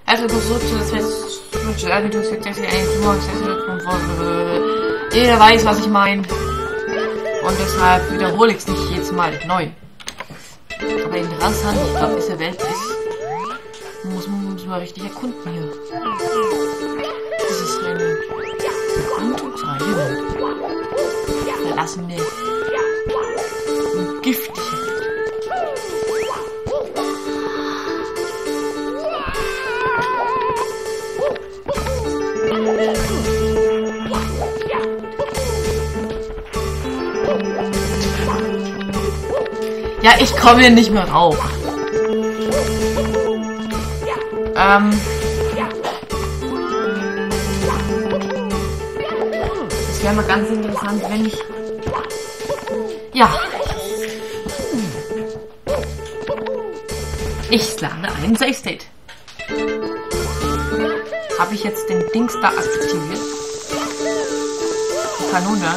Also versucht das jeder weiß, was ich meine. Und deshalb wiederhole ich es nicht jedes Mal neu. Aber interessant, ich glaube, diese Welt ist. Muss man richtig erkunden hier. Das ist eine Erkundungsreise. Verlassen wir. Und giftige Welt. Ja, ich komme hier nicht mehr rauf. Das wäre mal ganz interessant, wenn ich... Ja. Ich lade einen Safe State. Habe ich jetzt den Dings da aktiviert? Die Kanone.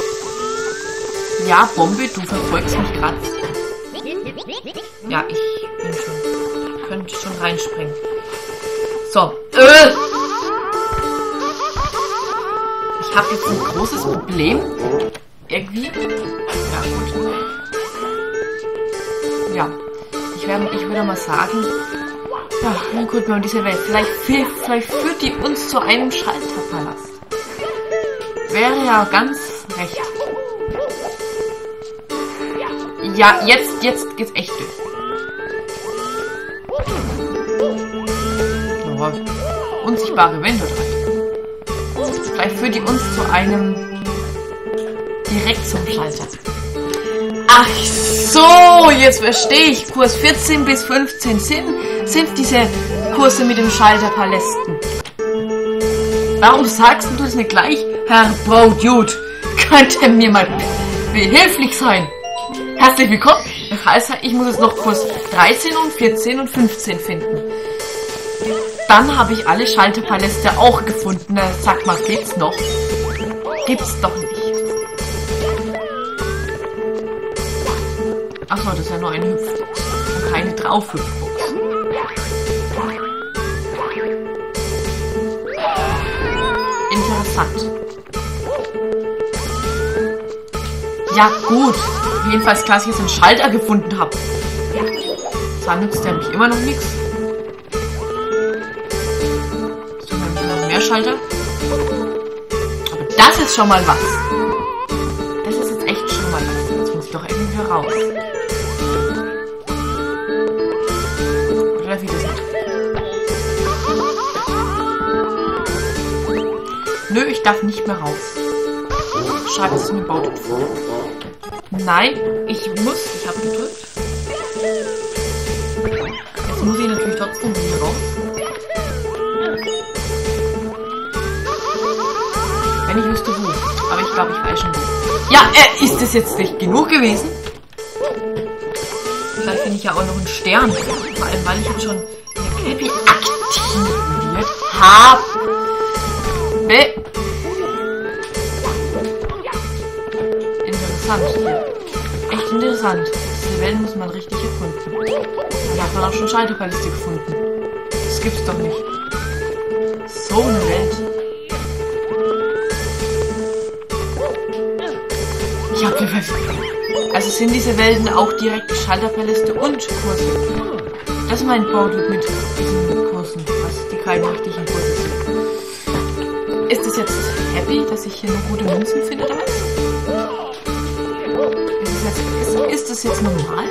Ja, Bombe, du verfolgst mich gerade. Ja, ich bin schon... Könnte schon reinspringen. So. Ich habe jetzt ein großes Problem. Irgendwie. Ja, gut. Ja. Ich würde mal sagen... Ja, nun gucken wir mal diese Welt. Vielleicht führt die uns zu einem Schalterpalast. Wäre ja ganz recht. Ja, jetzt geht's echt durch. Oh, unsichtbare Wände dran. Vielleicht führt die uns zu einem direkt zum Schalter. Ach so, jetzt verstehe ich. Kurs 14 bis 15 sind diese Kurse mit dem Schalterpalästen. Warum sagst du das nicht gleich, Herr Bro-Dude? Könnte mir mal behilflich sein? Herzlich willkommen. Das heißt, ich muss jetzt noch Kurs 13 und 14 und 15 finden. Dann habe ich alle Schalterpaläste auch gefunden. Sag mal, geht's noch? Gibt's doch nicht. Achso, das ist ja nur eine Hüpfbox. Und keine Draufhüpfbox. Interessant. Ja gut. Jedenfalls klar, dass ich jetzt einen Schalter gefunden habe. Zwar nützt der mich immer noch nichts. So, dann noch mehr Schalter. Aber das ist schon mal was. Das ist jetzt echt schon mal was. Jetzt muss ich doch irgendwie raus. Oder wie das nicht? Nö, ich darf nicht mehr raus. Schade, dass es mir baut. Nein, ich habe gedrückt. Jetzt muss ich natürlich trotzdem hier raus. Wenn ich wüsste wo. Aber ich glaube, ich weiß schon wo. Ja, ist das jetzt nicht genug gewesen? Vielleicht finde ich ja auch noch einen Stern. Vor allem, weil ich jetzt schon eine Cappy aktiviert habe. Interessant hier. Echt interessant. Diese Welt muss man richtig erkunden. Da hat man auch schon Schalterpaläste gefunden. Das gibt's doch nicht. So eine Welt. Ich hab hier also sind diese Welten auch direkt Schalterpaläste und Kurse. Das ist mein Baudude mit diesen Kursen, was die keine richtigen Kurse sind. Ist es jetzt happy, dass ich hier nur gute Münzen finde oder was? Ist das jetzt normal?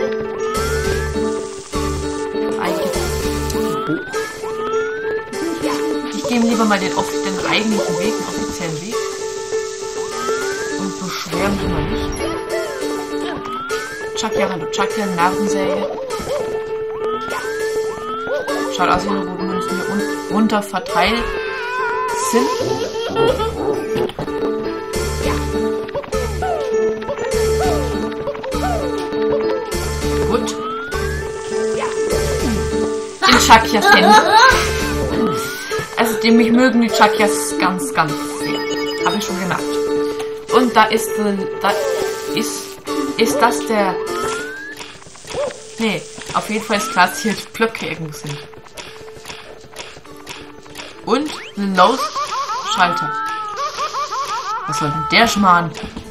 Ich gehe lieber mal den eigentlichen Weg, den offiziellen Weg. Und beschwere mich mal nicht. Chucky, hallo Chucky, Narrensäge. Schaut aus, wie die Münzen hier runter verteilt sind. Gut. In Chakyas Hände. Also mich mögen die Chakyas ganz, ganz sehr. Habe ich schon gemerkt. Und da ist das der... Nee, auf jeden Fall ist klar, dass hier Blöcke irgendwo sind. Und einen Lausschalter. Was soll denn der Schmarrn?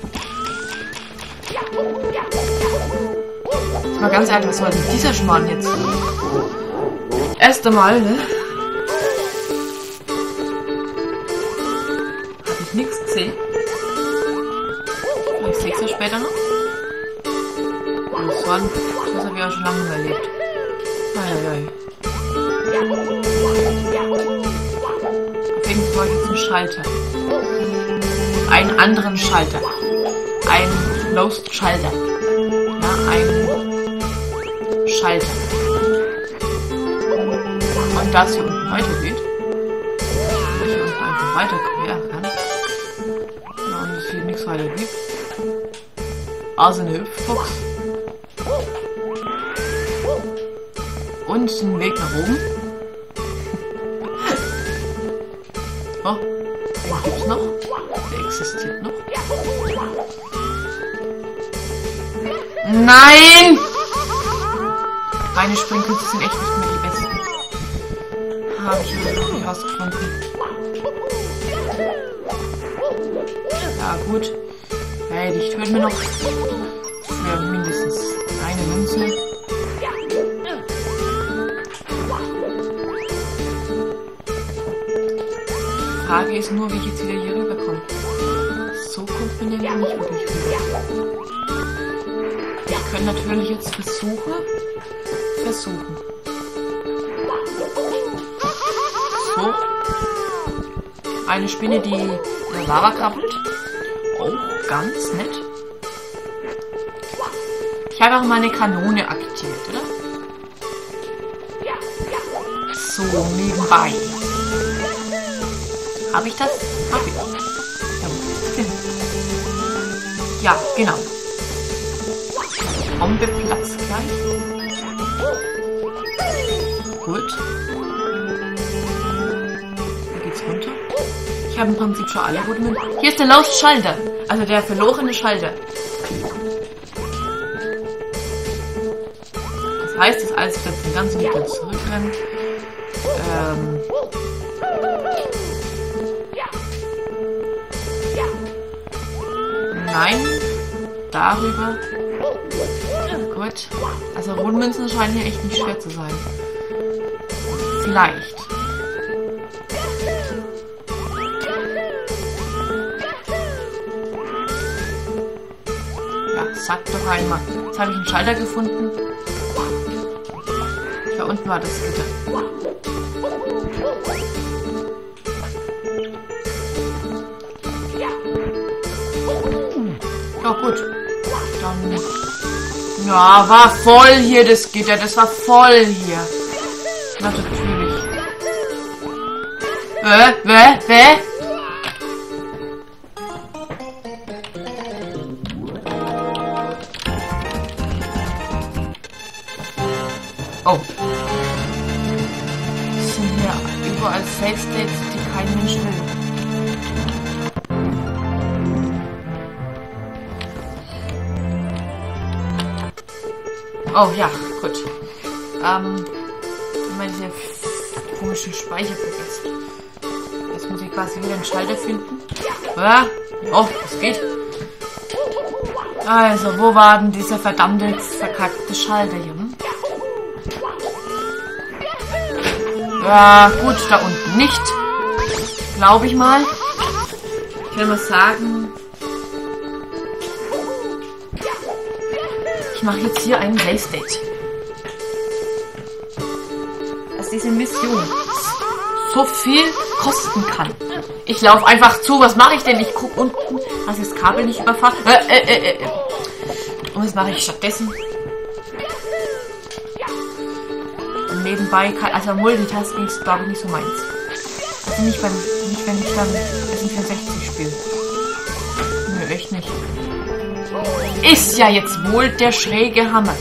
Mal ganz ehrlich, was soll denn dieser Schmarrn jetzt? Erst einmal, ne? Hab ich nichts gesehen. Ich sehe es ja später noch. Das habe ich auch schon lange nicht mehr erlebt. Eieiei. Auf jeden Fall jetzt einen Schalter. Einen anderen Schalter. Ein Lost Schalter. Ja, ein Schalter. Und da es hier unten weitergeht, dass ich hier unten einfach weiter quer kann. Ja, und es hier nichts weiter gibt. Also eine Hüpfbox. Und einen Weg nach oben. Oh, den gibt's noch. Der existiert noch. Nein! Meine Springkünste sind echt nicht mehr die besten. Habe ich aber noch nicht rausgefunden. Ja gut. Hey, die töten wir noch für mindestens eine Münze. Die Frage ist nur, wie ich jetzt wieder hier rüberkomme. So kommt man ja nicht wirklich rüber. Ich könnte natürlich jetzt versuchen. So. Eine Spinne, die in der Lava krabbelt. Oh, ganz nett. Ich habe auch meine Kanone aktiviert, oder? So, nebenbei. Habe ich das? Habe ich. Ja, genau. Bombe platzt gleich. Gut. Hier geht's runter. Ich habe im Prinzip schon alle guten Münzen. Hier ist der Lost Schalter. Also der verlorene Schalter. Das heißt, dass alles jetzt den ganzen wieder zurückrennt. Nein. Darüber. Gut. Also Rundmünzen scheinen hier echt nicht schwer zu sein. Vielleicht. Ja, sag doch einmal. Jetzt habe ich einen Schalter gefunden. Da unten war das Gitter. Ja gut. Dann... Ja, war voll hier das Gitter. Das war voll hier. Na, natürlich. Oh. Das sind hier überall Safe States, die kein Mensch will. Oh ja, gut. Immer diese komischen Speicher vergessen. Jetzt muss ich quasi wieder einen Schalter finden. Ja. Oh, das geht. Also, wo war denn dieser verdammte verkackte Schalter hier? Hm? Ja, gut, da unten nicht. Glaube ich mal. Ich will mal sagen... Ich mache jetzt hier einen Safe State. Dass diese Mission so viel kosten kann. Ich laufe einfach zu. Was mache ich denn? Ich gucke unten, dass ich das Kabel nicht überfahre. Und was mache ich stattdessen? Und nebenbei kann... Also Multitasking ist, glaube ich, nicht so meins. Also nicht wenn ich dann S64 spiele. Nö, echt nicht. Ist ja jetzt wohl der schräge Hammer.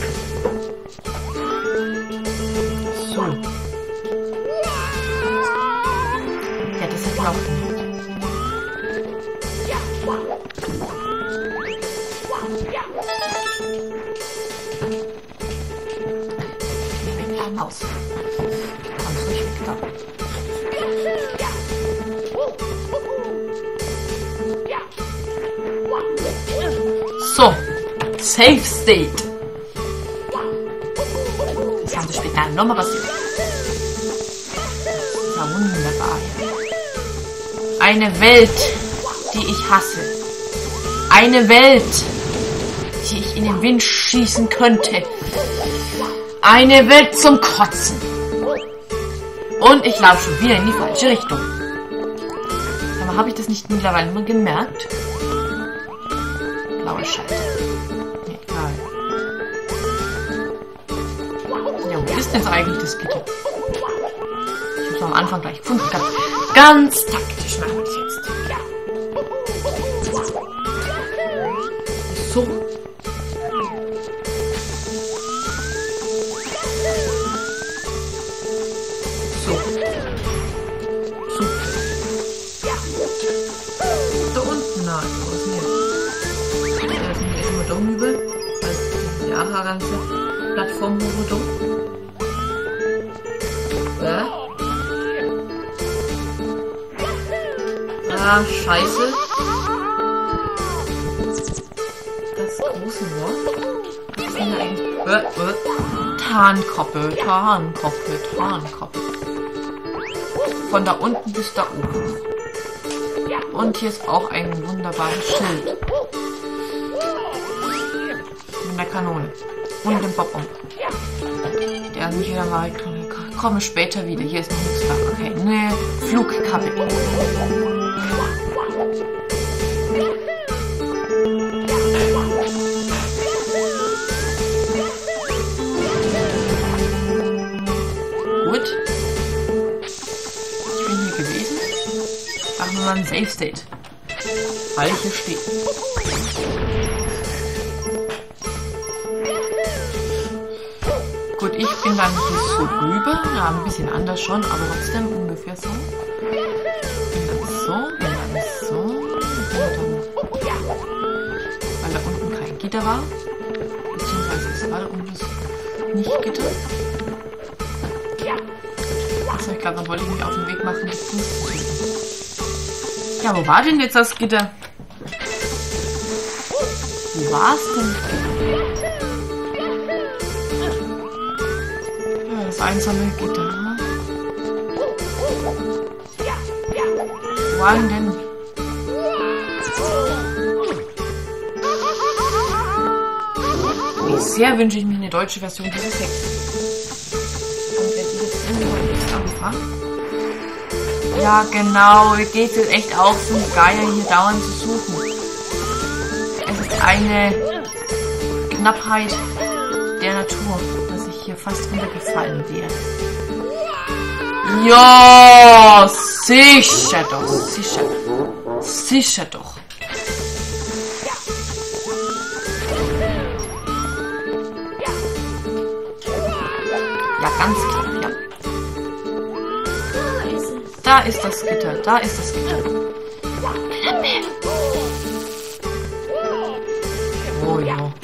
So. Ja, das hat auch nicht. Weg, Maus. Kommst ruhig weg da. Safe State. Das haben sie später nochmal passiert. Das war wunderbar. Eine Welt, die ich hasse. Eine Welt, die ich in den Wind schießen könnte. Eine Welt zum Kotzen. Und ich laufe schon wieder in die falsche Richtung. Aber habe ich das nicht mittlerweile mal gemerkt? Blaue Schalter. Nee, egal. Ja, wo ist denn eigentlich das Gitter? Ich habe es am Anfang gleich gefunden. Ganz taktisch machen wir das jetzt. So. So. So. Da unten, na, was ist denn jetzt? Da sind wir erstmal da rüber. Das ist die ganze Plattform rüber da. Ja. Ah, scheiße. Das große Wort. Was ist denn da eigentlich? Tarnkoppe, Tarnkoppe, Tarnkoppe. Von da unten bis da oben. Und hier ist auch ein wunderbares Schild. Mit der Kanone. Und dem Bob-Omb. Der an mich wieder mal... Komme später wieder. Hier ist noch nichts da. Okay, ne Flugkabine. Gut. Ich bin hier gewesen. Machen wir mal ein Safe State. Weil ich hier stehe. Gut, ich bin dann hier so rüber. Ja, ein bisschen anders schon, aber trotzdem ungefähr so. Und dann so, und dann so. Und dann, weil da unten kein Gitter war. Beziehungsweise es war da unten nicht Gitter. Achso, ich glaube, dann wollte ich mich auf den Weg machen. Ja, wo war denn jetzt das Gitter? Wo war es denn? Das einsame Gitter. Wo war denn? Wie sehr wünsche ich mir eine deutsche Version dieses Textes. Und wenn ich jetzt irgendwo anfange. Ja, genau. Geht es echt auch so geil, hier dauernd zu suchen. Es ist eine Knappheit der Natur, dass ich hier fast runtergefallen wäre. Ja, sicher doch, sicher. Sicher doch. Ja, ganz klar, ja. Da ist das Gitter, da ist das Gitter. Oh ja.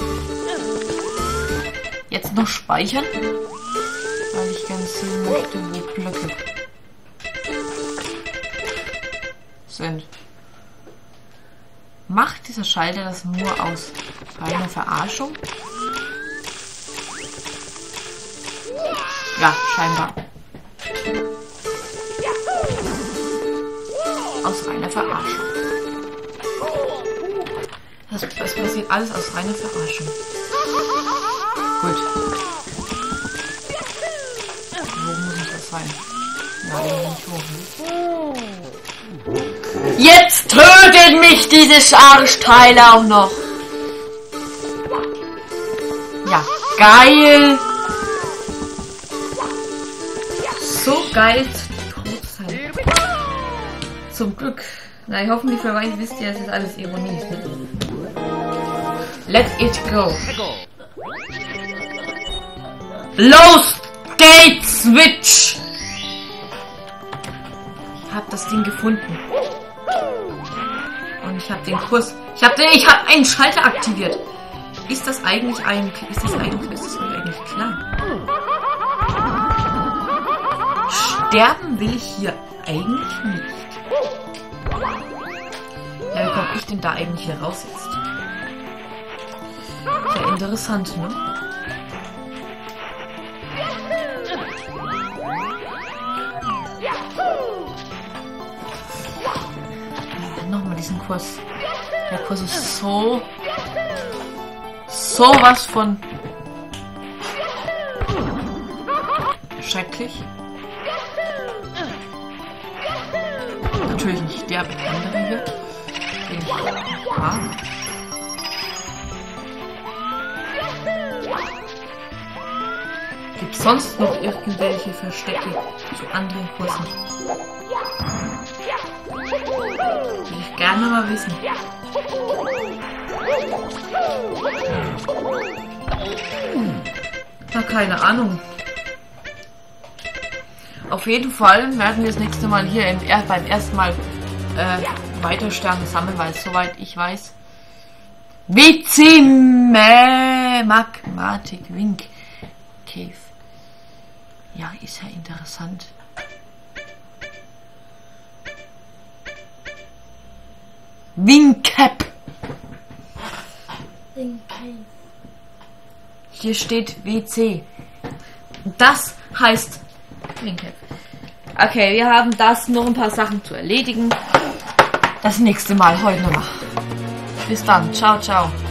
Jetzt noch speichern, weil ich gerne sehen möchte, wo Blöcke sind. Macht dieser Schalter das nur aus reiner Verarschung? Ja, scheinbar. Aus reiner Verarschung. Das passiert alles aus reiner Verarschung. Gut. Wo muss ich das rein? Ja, nicht hoch. Jetzt tötet mich dieses Arschteil auch noch. Ja, geil. So geil tot sein. Zum Glück. Na, ich hoffe, für euch wisst ihr, es ist alles Ironie. Ne? Let it go. Los geht's, Switch! Ich hab das Ding gefunden. Und ich hab den Kurs. Ich hab einen Schalter aktiviert. Ist das eigentlich eigentlich klar? Sterben will ich hier eigentlich nicht. Ja, wie komme ich denn da eigentlich hier raus jetzt? Sehr interessant, ne? Nochmal diesen Kurs. Der Kurs ist so was von schrecklich. Natürlich nicht der andere hier, den ich mag. Gibt es sonst noch irgendwelche Verstecke zu anderen Kursen? Will ich gerne mal wissen. Na, keine Ahnung. Auf jeden Fall werden wir das nächste Mal hier beim ersten Mal weiter Sterne sammeln, weil soweit ich weiß. WC Magmatic Wink Cave. Ja, ist ja interessant. Wincap. Hier steht WC. Das heißt Wincap. Okay, wir haben noch ein paar Sachen zu erledigen. Das nächste Mal heute noch. Bis dann. Ciao, ciao.